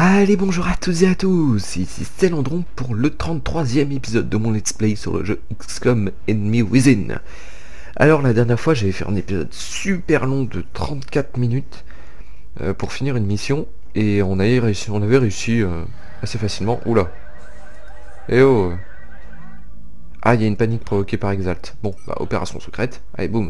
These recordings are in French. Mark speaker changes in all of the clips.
Speaker 1: Allez, bonjour à toutes et à tous, ici Stellandron pour le 33e épisode de mon let's play sur le jeu XCOM Enemy Within. Alors la dernière fois j'avais fait un épisode super long de 34 minutes pour finir une mission et on avait réussi assez facilement. Oula. Eh oh. Ah, il y a une panique provoquée par Exalt. Bon, bah opération secrète, allez boum.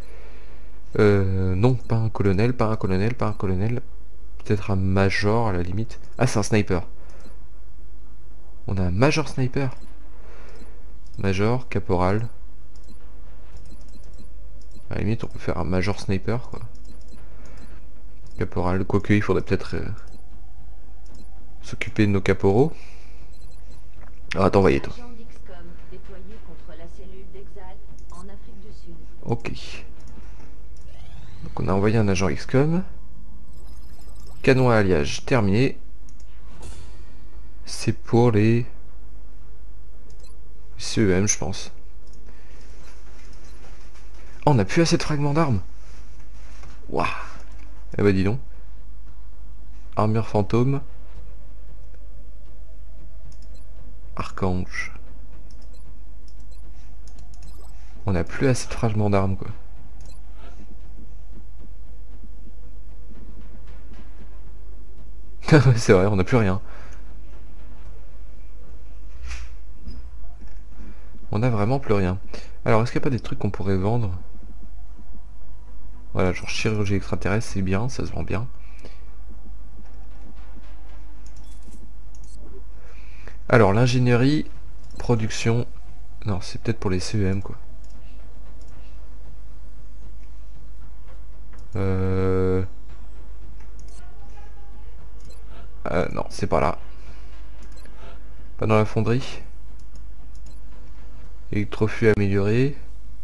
Speaker 1: Non, pas un colonel, pas un colonel, pas un colonel. Peut-être un major à la limite. Ah, c'est un sniper. On a un major sniper. Major, caporal. À la limite, on peut faire un major sniper, quoi. Caporal, quoique il faudrait peut-être s'occuper de nos caporaux. Ah, attends, voyez toi. Ok. Donc on a envoyé un agent XCOM. Canon à alliage terminé. C'est pour les CEM, je pense. Oh, on a plus assez de fragments d'armes. Waouh. Eh bah dis donc. Armure fantôme. Archange. On a plus assez de fragments d'armes, quoi. C'est vrai, on n'a plus rien. On a vraiment plus rien. Alors, est-ce qu'il n'y a pas des trucs qu'on pourrait vendre? Voilà, genre chirurgie extraterrestre, c'est bien, ça se vend bien. Alors, l'ingénierie, production... Non, c'est peut-être pour les CEM, quoi. Non, c'est pas là. Pas dans la fonderie. Électrofus amélioré.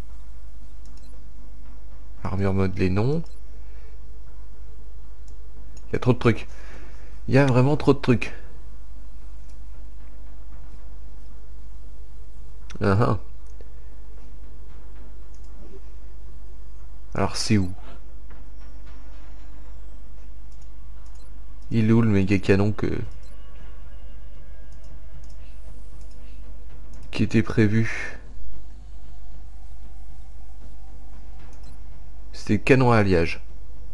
Speaker 1: Armure modelée, non. Il y a trop de trucs. Il y a vraiment trop de trucs. Alors c'est où? Il est où le méga canon qui était prévu? C'était canon à alliage.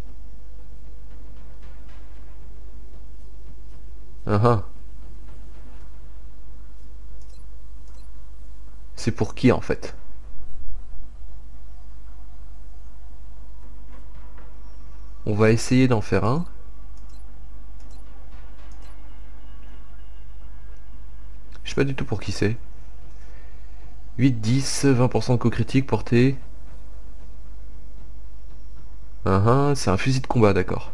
Speaker 1: C'est pour qui en fait? On va essayer d'en faire un. Je sais pas du tout pour qui c'est. 8, 10, 20% de coup critique portée. C'est un fusil de combat, d'accord.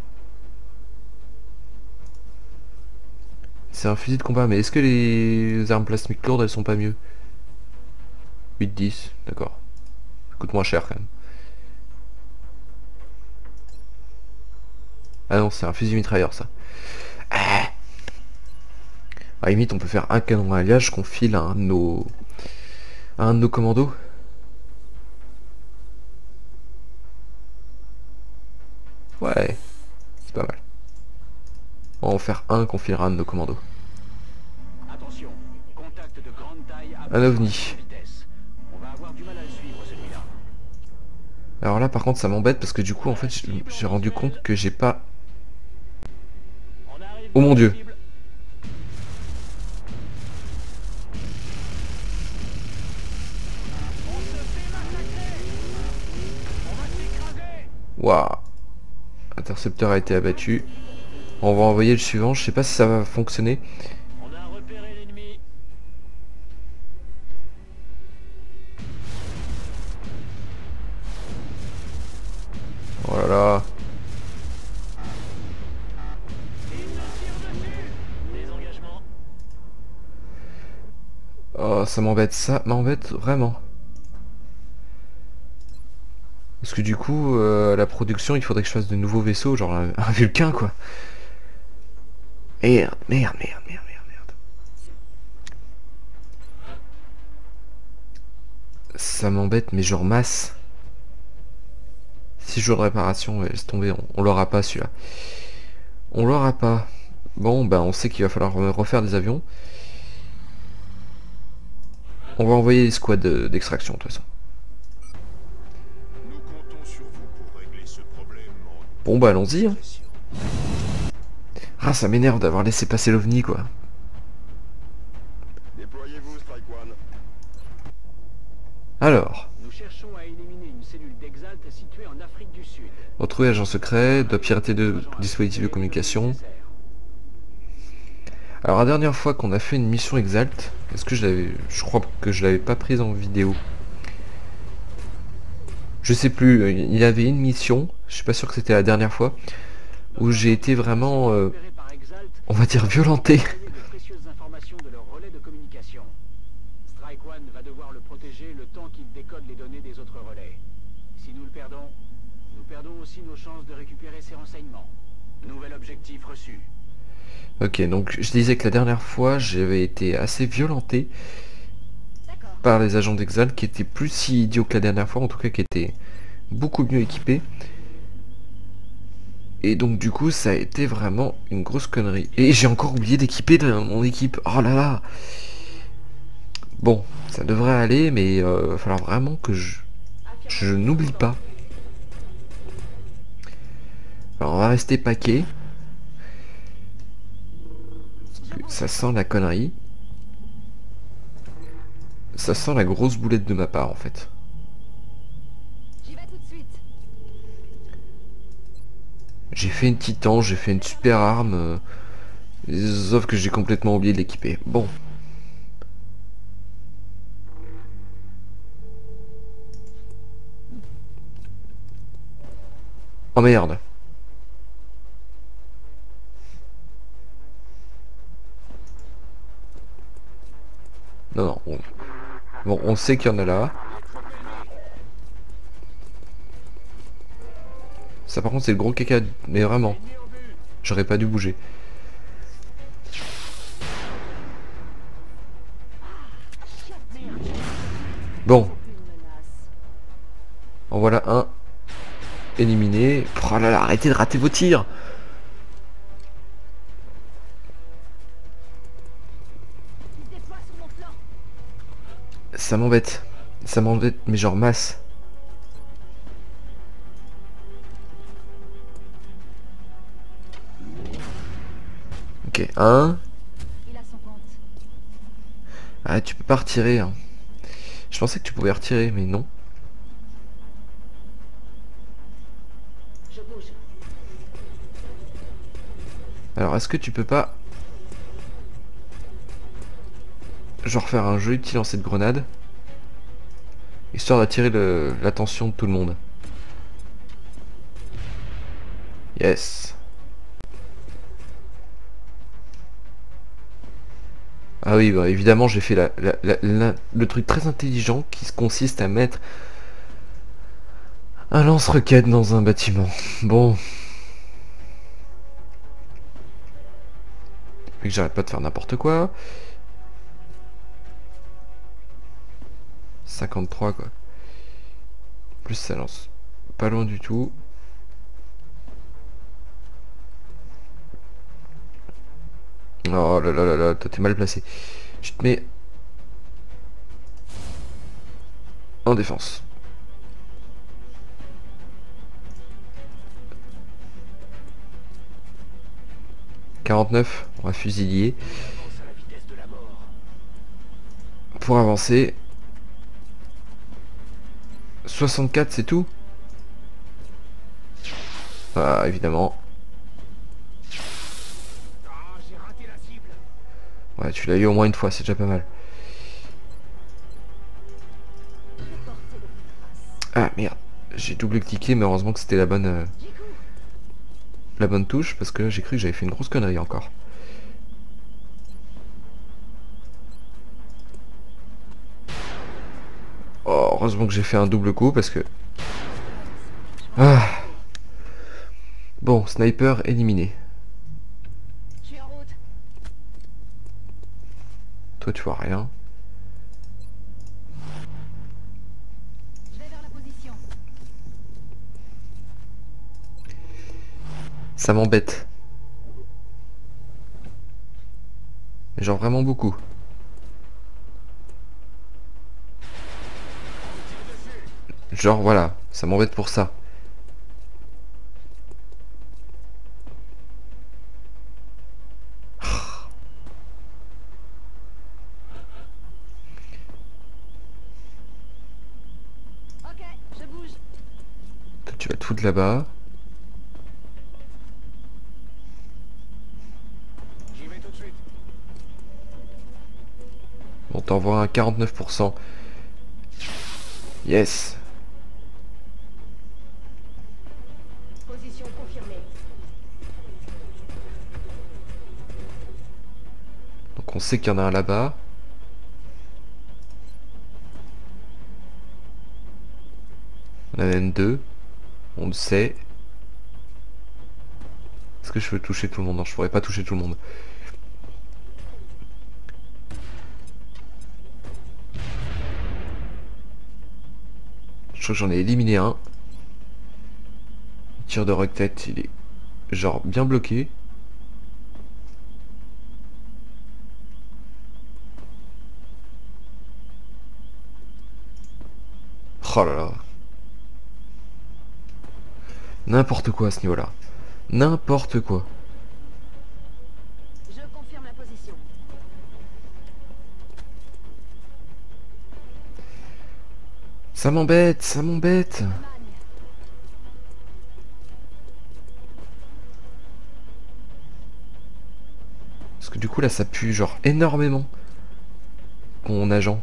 Speaker 1: C'est un fusil de combat, mais est-ce que les armes plasmiques lourdes, elles sont pas mieux? 8, 10, d'accord. Ça coûte moins cher quand même. Ah non, c'est un fusil mitrailleur ça. À la limite, on peut faire un canon à alliage qu'on file à un de nos commandos. Ouais, c'est pas mal. On va en faire un qu'on filera à un de nos commandos.
Speaker 2: Attention, contact de grande taille à
Speaker 1: Un ovni.
Speaker 2: vitesse. On va avoir du mal à le suivre celui-là.
Speaker 1: Alors là par contre ça m'embête parce que du coup en fait j'ai rendu compte que j'ai pas...
Speaker 2: On arrive
Speaker 1: Oh mon
Speaker 2: dans la
Speaker 1: dieu.
Speaker 2: cible. On se fait massacrer. On va s'écraser.
Speaker 1: Waouh. Intercepteur a été abattu. On va envoyer le suivant, je sais pas si ça va fonctionner.
Speaker 2: On a repéré l'ennemi.
Speaker 1: Oh là là.
Speaker 2: Il nous tire dessus. Désengagement.
Speaker 1: Oh ça m'embête vraiment. Parce que du coup la production il faudrait que je fasse de nouveaux vaisseaux, genre un Vulcain quoi. Merde. Ça m'embête mais genre masse. 6 jours de réparation, ouais, laisse tomber, on l'aura pas celui-là. On l'aura pas. Bon, bah on sait qu'il va falloir refaire des avions. On va envoyer les squads d'extraction de toute façon.
Speaker 2: Nous comptons sur vous pour régler ce problème en
Speaker 1: Bon bah allons-y. Hein.
Speaker 2: discrétion.
Speaker 1: Ah ça m'énerve d'avoir laissé passer l'OVNI quoi.
Speaker 3: Déployez-vous, Strike One.
Speaker 1: Alors,
Speaker 4: Nous cherchons à éliminer une cellule d'Exalt située en Afrique du Sud.
Speaker 1: retrouver agent secret, doit pirater de dispositifs de communication. Alors la dernière fois qu'on a fait une mission Exalt, est-ce que je crois que je l'avais pas prise en vidéo. Je sais plus, il y avait une mission, je suis pas sûr que c'était la dernière fois, où j'ai été vraiment, on va dire, violenté.
Speaker 4: De précieuses informations de leur relais de communication. Strike One va devoir le protéger le temps qu'il décode les données des autres relais. Si nous le perdons, nous perdons aussi nos chances de récupérer ces renseignements. Nouvel objectif reçu.
Speaker 1: Ok, donc je disais que la dernière fois, j'avais été assez violenté par les agents d'Exalt qui étaient plus si idiots que la dernière fois, en tout cas qui étaient beaucoup mieux équipés. Et donc du coup, ça a été vraiment une grosse connerie. Et j'ai encore oublié d'équiper mon équipe. Oh là là. Bon, ça devrait aller, mais il va falloir vraiment que je n'oublie pas. Alors on va rester paquet. Ça sent la connerie. Ça sent la grosse boulette de ma part en fait.
Speaker 5: J'y vais tout de suite.
Speaker 1: J'ai fait une titan, j'ai fait une super arme. Sauf que j'ai complètement oublié de l'équiper. Bon. Oh merde. Non, non. Bon, on sait qu'il y en a là. Ça par contre c'est le gros caca. Mais vraiment. J'aurais pas dû bouger. Bon. En voilà un. Éliminé. Oh là là, arrêtez de rater vos tirs.
Speaker 5: Il déploie sur mon flanc.
Speaker 1: Ça m'embête. Ça m'embête, mais genre masse. Ok, un.
Speaker 5: Il a son compte.
Speaker 1: Ah, tu peux pas retirer. Hein. Je pensais que tu pouvais retirer, mais non.
Speaker 5: Je bouge.
Speaker 1: Alors, est-ce que tu peux pas... genre faire un joli petit lancer de grenade, histoire d'attirer l'attention de tout le monde. Yes. Ah oui, bah, évidemment j'ai fait le truc très intelligent qui consiste à mettre un lance-roquette dans un bâtiment. Bon. Et que j'arrête pas de faire n'importe quoi. 53 quoi. Plus ça lance pas loin du tout. Oh là là là là, toi t'es mal placé. Je te mets en défense. « 49, on va fusiller.
Speaker 4: Avance à la vitesse de la mort.
Speaker 1: Pour avancer. 64 c'est tout. Ah évidemment.
Speaker 4: Ah, j'ai raté la cible.
Speaker 1: Ouais tu l'as eu au moins une fois, c'est déjà pas mal.
Speaker 5: Je vais porter le trace.
Speaker 1: Ah merde, j'ai double-cliqué mais heureusement que c'était la bonne touche parce que j'ai cru que j'avais fait une grosse connerie encore. Oh, heureusement que j'ai fait un double coup parce que... Ah. Bon, sniper éliminé.
Speaker 5: Je suis en route.
Speaker 1: Toi tu vois rien.
Speaker 5: Je vais vers la position.
Speaker 1: Ça m'embête. Genre vraiment beaucoup. Genre voilà, ça m'embête pour ça.
Speaker 5: Ok, je bouge.
Speaker 1: Toi, tu vas te foutre là-bas.
Speaker 2: J'y vais tout de suite.
Speaker 1: On t'envoie un 49%. Yes.
Speaker 5: Position confirmée.
Speaker 1: Donc on sait qu'il y en a un là-bas. On en a même deux. On le sait. Est-ce que je peux toucher tout le monde? Non, je pourrais pas toucher tout le monde. Je crois que j'en ai éliminé un. Le tir de rock-tête, il est genre bien bloqué. Oh là là. N'importe quoi à ce niveau-là. N'importe quoi.
Speaker 5: Je confirme la position.
Speaker 1: Ça m'embête, ça m'embête.
Speaker 5: Magne.
Speaker 1: Parce que du coup là ça pue genre énormément. Mon agent.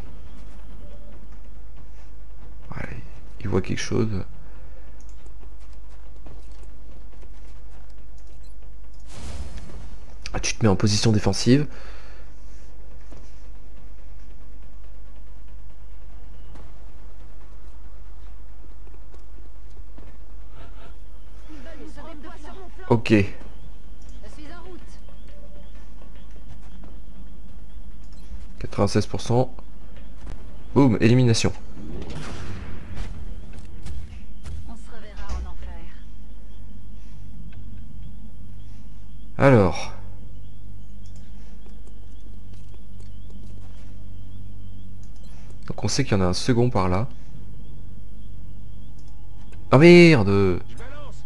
Speaker 1: Voilà, il voit quelque chose. Ah, tu te mets en position défensive.
Speaker 5: Ils veulent nous sauver de sur mon flanc.
Speaker 1: Ok.
Speaker 5: Je suis en route.
Speaker 1: 96%. Boum, élimination.
Speaker 5: On se reverra en enfer.
Speaker 1: Alors. Donc on sait qu'il y en a un second par là. Ah merde!
Speaker 2: Je balance.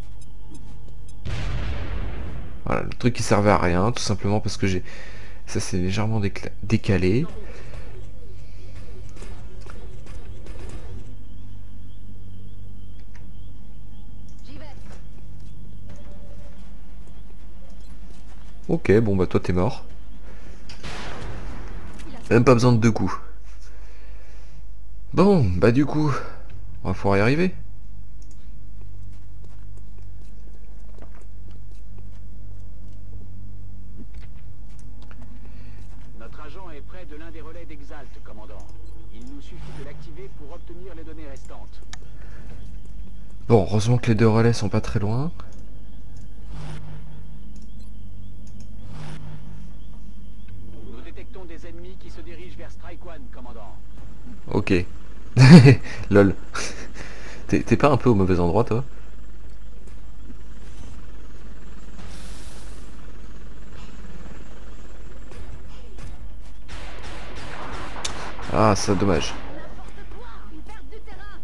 Speaker 1: Voilà, le truc qui servait à rien, tout simplement parce que j'ai... Ça s'est légèrement décalé.
Speaker 5: J'y vais.
Speaker 1: Ok, bon bah toi t'es mort. Même pas besoin de deux coups. Bon, bah du coup, on va pouvoir y arriver.
Speaker 4: Notre agent est près de l'un des relais d'Exalt, commandant. Il nous suffit de l'activer pour obtenir les données restantes.
Speaker 1: Bon, heureusement que les deux relais sont pas très loin.
Speaker 4: Nous détectons des ennemis qui se dirigent vers Strike One, commandant.
Speaker 1: Ok. Lol. T'es pas un peu au mauvais endroit toi? Ah, ça dommage.
Speaker 5: N'importe quoi. Une perte du terrain.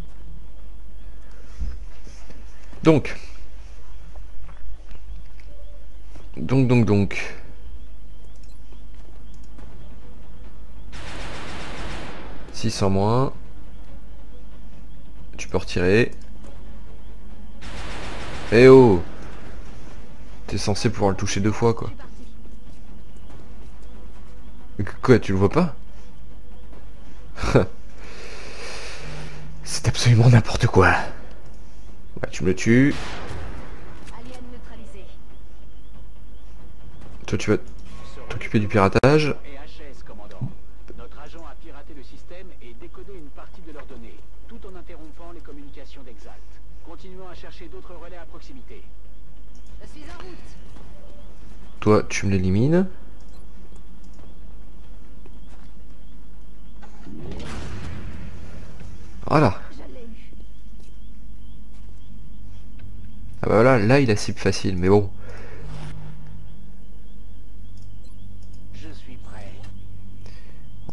Speaker 1: Donc. Donc. 6 en moins. Tu peux retirer. Eh oh! T'es censé pouvoir le toucher deux fois
Speaker 5: Je
Speaker 1: quoi.
Speaker 5: suis parti.
Speaker 1: Quoi, tu le vois pas? C'est absolument n'importe quoi. Ouais, tu me le tues.
Speaker 5: Alien neutralisé.
Speaker 1: Toi, tu vas
Speaker 4: Ce relais
Speaker 1: t'occuper du piratage.
Speaker 4: est HS, commandant. Notre agent a piraté le système et décodé une partie de leurs données, tout en interrompant les communications d'Exalt. Continuons à chercher d'autres relais à proximité.
Speaker 5: Je suis en route.
Speaker 1: Toi, tu me l'élimines. Voilà.
Speaker 5: Je l'ai eu.
Speaker 1: Ah bah voilà, là il a cible facile, mais bon.
Speaker 4: Je suis prêt.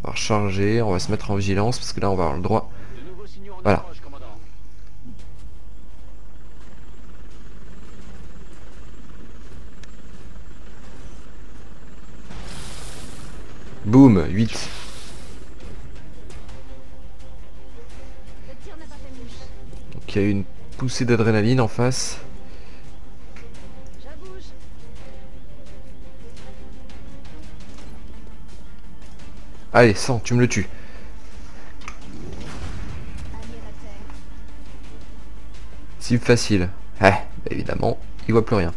Speaker 1: va recharger, on va se mettre en vigilance parce que là on va avoir le droit.
Speaker 4: De nouveaux signaux en
Speaker 1: Voilà.
Speaker 4: approche, commandant.
Speaker 1: Boum, 8.
Speaker 5: Le tir n'a pas fait mouche.
Speaker 1: Donc il y a une poussée d'adrénaline en face.
Speaker 5: Je bouge.
Speaker 1: Allez, 100, tu me le tues.
Speaker 5: Allié à terre.
Speaker 1: Cible facile. Bah, évidemment, il voit plus rien.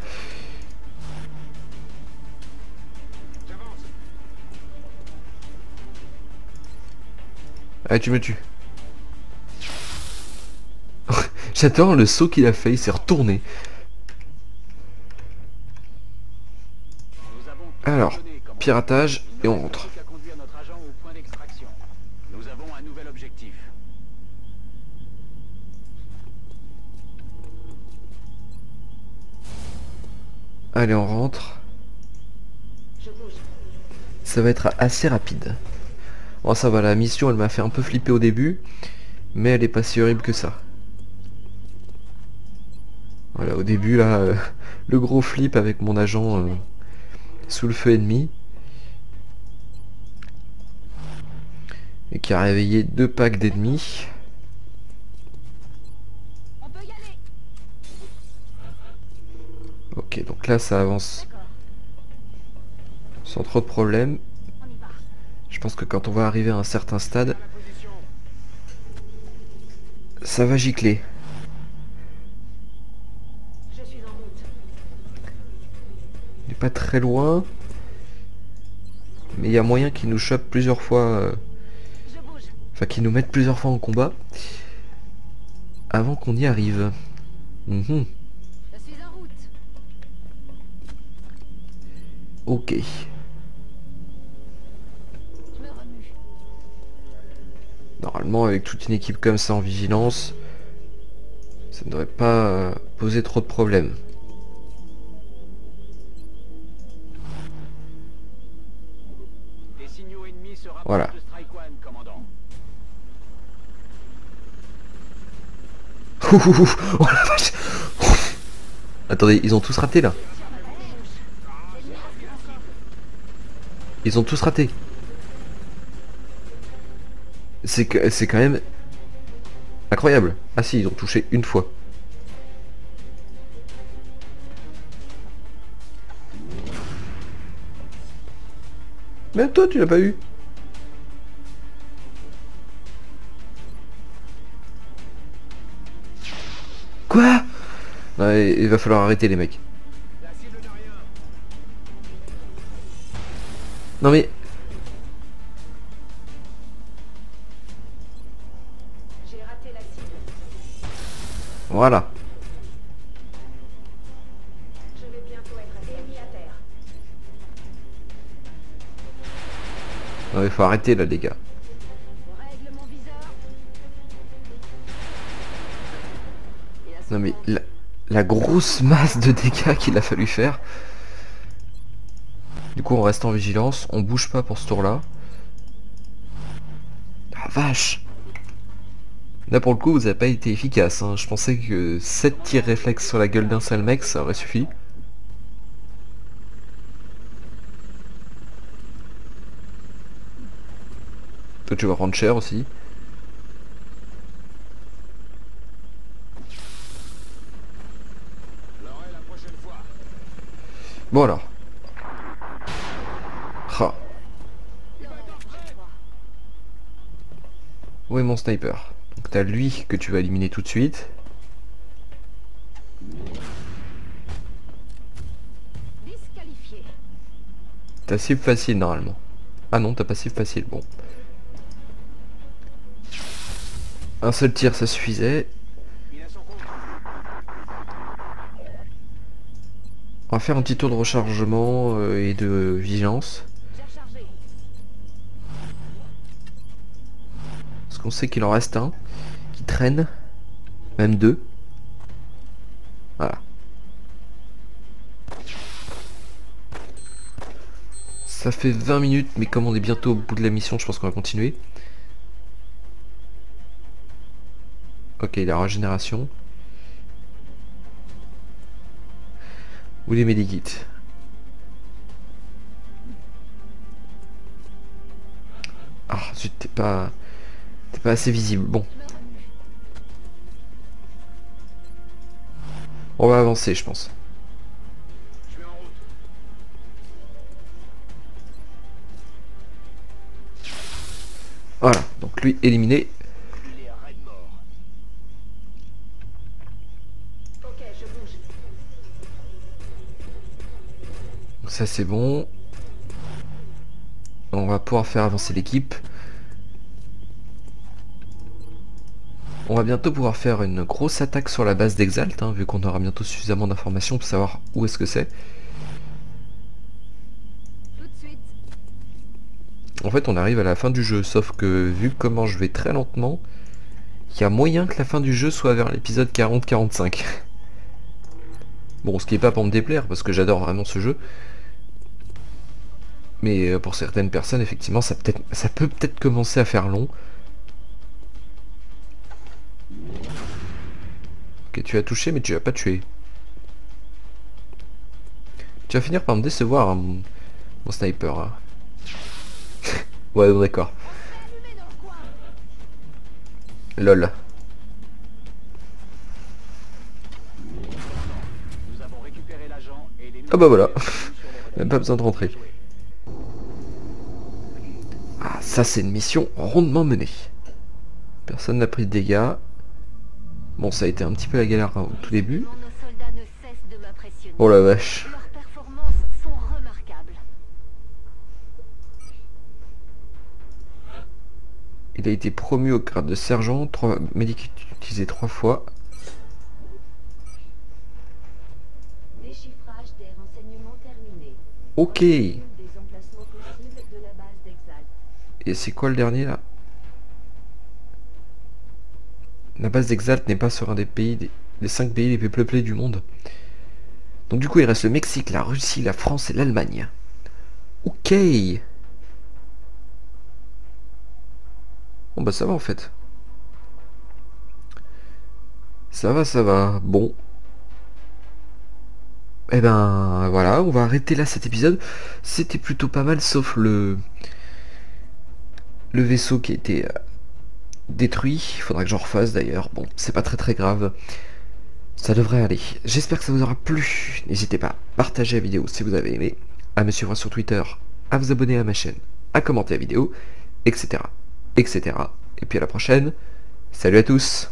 Speaker 1: Allez, tu me tues. J'adore le saut qu'il a fait, il s'est retourné.
Speaker 4: Nous avons tout
Speaker 1: Alors,
Speaker 4: donné, commandant.
Speaker 1: piratage,
Speaker 4: Il
Speaker 1: et
Speaker 4: ne
Speaker 1: on
Speaker 4: reste
Speaker 1: rentre.
Speaker 4: plus qu'à conduire notre agent au point d'extraction. Nous avons un nouvel objectif.
Speaker 1: Allez, on rentre.
Speaker 5: Je bouge.
Speaker 1: Ça va être assez rapide. Bon, ça va, la mission, elle m'a fait un peu flipper au début, mais elle est pas si horrible que ça. Voilà, au début, là, le gros flip avec mon agent sous le feu ennemi. Et qui a réveillé 2 packs d'ennemis.
Speaker 5: On peut y aller.
Speaker 1: Ok, donc là, ça avance
Speaker 5: D'accord.
Speaker 1: sans trop de problèmes.
Speaker 5: On y va.
Speaker 1: Je pense que quand on va arriver à un certain stade, ça va gicler.
Speaker 5: Je suis en route.
Speaker 1: Il n'est pas très loin. Mais il y a moyen qu'il nous chope plusieurs fois...
Speaker 5: Je bouge.
Speaker 1: Enfin, qu'ils nous mettent plusieurs fois en combat. Avant qu'on y arrive. Mhm.
Speaker 5: Je suis en route.
Speaker 1: Ok.
Speaker 5: Je me remue.
Speaker 1: Normalement, avec toute une équipe comme ça en vigilance, ça ne devrait pas poser trop de problèmes.
Speaker 4: Des signaux ennemis se rapprochent
Speaker 1: Voilà.
Speaker 4: de Strike One, commandant.
Speaker 1: Oh la vache. Attendez, ils ont tous raté là. Ils ont tous raté. C'est quand même incroyable. Ah si, ils ont touché une fois. Même toi, tu l'as pas eu. Quoi? Ouais, il va falloir arrêter les mecs.
Speaker 4: La cible n'a rien.
Speaker 1: Non mais...
Speaker 5: J'ai raté la cible.
Speaker 1: Voilà.
Speaker 5: Je vais bientôt être ennemi à terre.
Speaker 1: Non, il faut arrêter là les gars.
Speaker 5: Je règle mon viseur. Et à ce
Speaker 1: Non mais
Speaker 5: moment,
Speaker 1: la grosse masse de dégâts qu'il a fallu faire. Du coup on reste en vigilance, on bouge pas pour ce tour là. Ah vache. Là pour le coup vous avez pas été efficace hein. Je pensais que 7 tirs réflexes sur la gueule d'un seul mec ça aurait suffi. Toi tu vas prendre cher aussi.
Speaker 4: L'aurai la prochaine fois.
Speaker 1: Bon alors. Ah. Où est mon sniper? Donc t'as lui que tu vas éliminer tout de suite.
Speaker 5: disqualifié.
Speaker 1: T'as cible facile normalement. Ah non, t'as pas cible facile, bon. Un seul tir ça suffisait.
Speaker 4: Il a son compte.
Speaker 1: On va faire un petit tour de rechargement et de vigilance.
Speaker 5: J'ai rechargé.
Speaker 1: Parce qu'on sait qu'il en reste un qui traîne. Même deux. Voilà. Ça fait 20 minutes, mais comme on est bientôt au bout de la mission, je pense qu'on va continuer. Ok, la régénération. Où les medikits? Ah, zut, t'es pas assez visible. Bon. On va avancer, je pense.
Speaker 2: Je suis en route.
Speaker 1: Voilà, donc lui éliminé.
Speaker 2: Il est raide mort.
Speaker 5: Ok, je bouge.
Speaker 1: Donc ça c'est bon. On va pouvoir faire avancer l'équipe. On va bientôt pouvoir faire une grosse attaque sur la base d'Exalt, hein, vu qu'on aura bientôt suffisamment d'informations pour savoir où est-ce que c'est.
Speaker 5: Tout de suite.
Speaker 1: En fait on arrive à la fin du jeu, sauf que vu comment je vais très lentement, il y a moyen que la fin du jeu soit vers l'épisode 40-45. Bon, ce qui est pas pour me déplaire, parce que j'adore vraiment ce jeu. Mais pour certaines personnes, effectivement, ça peut peut-être commencer à faire long. Ok, tu as touché, mais tu as pas tué. Tu vas finir par me décevoir, hein, mon sniper. Hein. Ouais, bon, d'accord.
Speaker 5: Allumé dans le coin.
Speaker 1: Lol.
Speaker 4: Nous avons récupéré l'agent et les
Speaker 1: Ah bah voilà.
Speaker 4: sur les relais.
Speaker 1: Même pas besoin de rentrer. Ah, ça c'est une mission rondement menée. Personne n'a pris de dégâts. Bon, ça a été un petit peu la galère hein, au tout début.
Speaker 5: Nos soldats ne cessent de m'impressionner.
Speaker 1: Oh la vache.
Speaker 5: Leurs performances sont remarquables.
Speaker 1: Il a été promu au grade de sergent, 3 médicaments utilisés 3 fois.
Speaker 5: Déchiffrage des renseignements terminés.
Speaker 1: Ok.
Speaker 5: Des emplacements possibles de la base d'Exalt.
Speaker 1: Et c'est quoi le dernier là? La base d'Exalt n'est pas sur un des pays, des 5 pays les plus peuplés du monde. Donc du coup il reste le Mexique, la Russie, la France et l'Allemagne. Ok. Bon bah ça va en fait. Ça va. Bon. Eh ben voilà, on va arrêter là cet épisode. C'était plutôt pas mal sauf le vaisseau qui a été détruit. Il faudra que j'en refasse d'ailleurs. Bon, c'est pas très grave. Ça devrait aller. J'espère que ça vous aura plu. N'hésitez pas à partager la vidéo si vous avez aimé, à me suivre sur Twitter, à vous abonner à ma chaîne, à commenter la vidéo, etc. Et puis à la prochaine. Salut à tous.